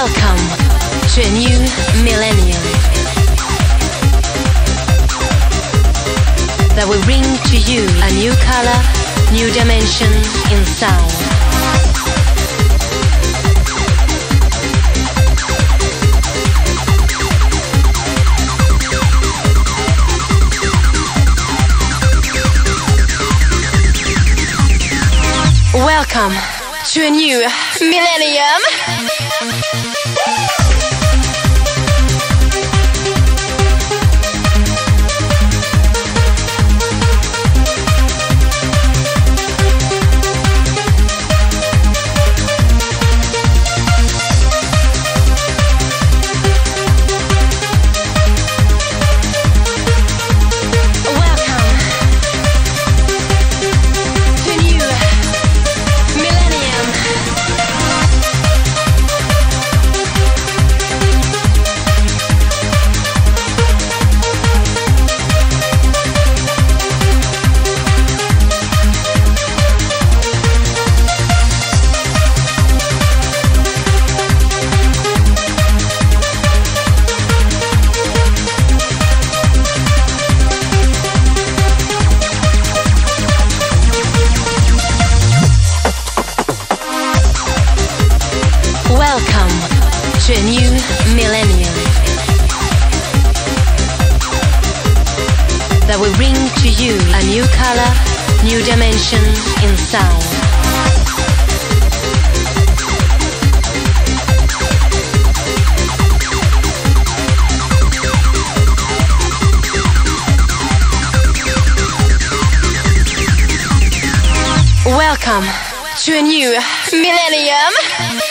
Welcome to a new millennium that will bring to you a new color, new dimension in sound. Welcome to a new millennium. Welcome to a new millennium that will bring to you a new color, new dimension in sound. Welcome to a new millennium.